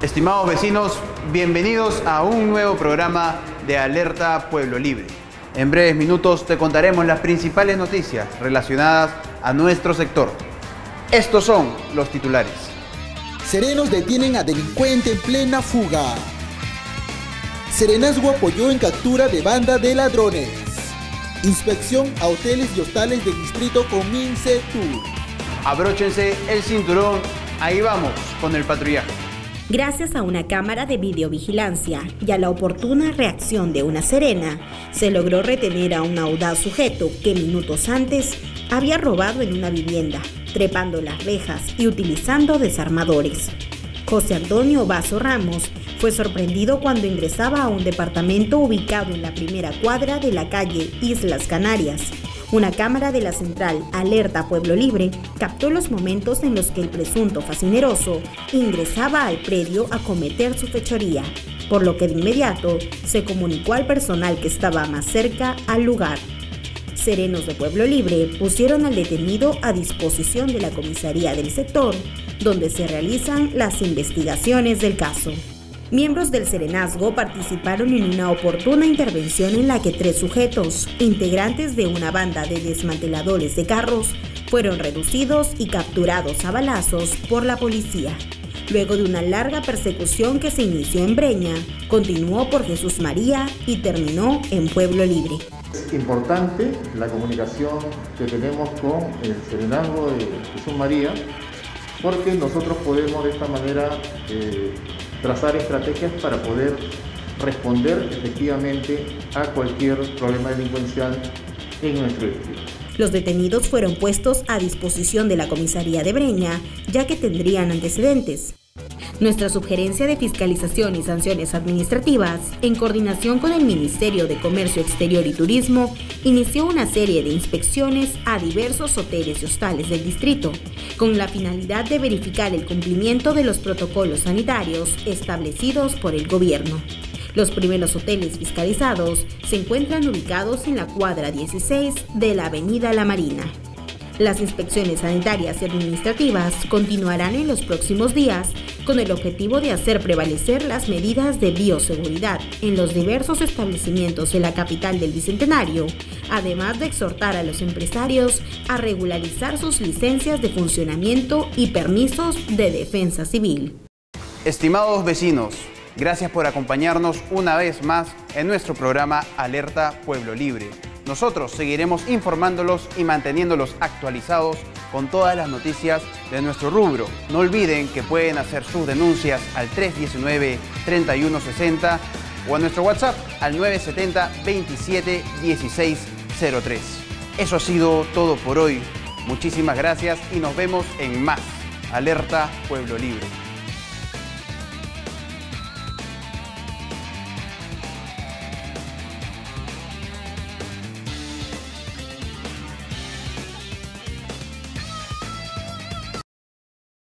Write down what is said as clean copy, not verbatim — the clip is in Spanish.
Estimados vecinos, bienvenidos a un nuevo programa de Alerta Pueblo Libre. En breves minutos te contaremos las principales noticias relacionadas a nuestro sector. Estos son los titulares. Serenos detienen a delincuente en plena fuga. Serenazgo apoyó en captura de banda de ladrones. Inspección a hoteles y hostales del distrito con MinSetur. Abróchense el cinturón, ahí vamos con el patrullaje. Gracias a una cámara de videovigilancia y a la oportuna reacción de una serena, se logró retener a un audaz sujeto que minutos antes había robado en una vivienda, trepando las rejas y utilizando desarmadores. José Antonio Vaso Ramos fue sorprendido cuando ingresaba a un departamento ubicado en la primera cuadra de la calle Islas Canarias. Una cámara de la central Alerta Pueblo Libre captó los momentos en los que el presunto facineroso ingresaba al predio a cometer su fechoría, por lo que de inmediato se comunicó al personal que estaba más cerca al lugar. Serenos de Pueblo Libre pusieron al detenido a disposición de la comisaría del sector, donde se realizan las investigaciones del caso. Miembros del Serenazgo participaron en una oportuna intervención en la que 3 sujetos, integrantes de una banda de desmanteladores de carros, fueron reducidos y capturados a balazos por la policía. Luego de una larga persecución que se inició en Breña, continuó por Jesús María y terminó en Pueblo Libre. Es importante la comunicación que tenemos con el Serenazgo de Jesús María, porque nosotros podemos de esta manera trazar estrategias para poder responder efectivamente a cualquier problema delincuencial en nuestro distrito. Los detenidos fueron puestos a disposición de la comisaría de Breña, ya que tendrían antecedentes. Nuestra sugerencia de fiscalización y sanciones administrativas, en coordinación con el Ministerio de Comercio Exterior y Turismo, inició una serie de inspecciones a diversos hoteles y hostales del distrito, con la finalidad de verificar el cumplimiento de los protocolos sanitarios establecidos por el gobierno. Los primeros hoteles fiscalizados se encuentran ubicados en la cuadra 16 de la Avenida La Marina. Las inspecciones sanitarias y administrativas continuarán en los próximos días con el objetivo de hacer prevalecer las medidas de bioseguridad en los diversos establecimientos de la capital del Bicentenario, además de exhortar a los empresarios a regularizar sus licencias de funcionamiento y permisos de defensa civil. Estimados vecinos, gracias por acompañarnos una vez más en nuestro programa Alerta Pueblo Libre. Nosotros seguiremos informándolos y manteniéndolos actualizados con todas las noticias de nuestro rubro. No olviden que pueden hacer sus denuncias al 319-3160 o a nuestro WhatsApp al 970-27-1603. Eso ha sido todo por hoy. Muchísimas gracias y nos vemos en más Alerta Pueblo Libre.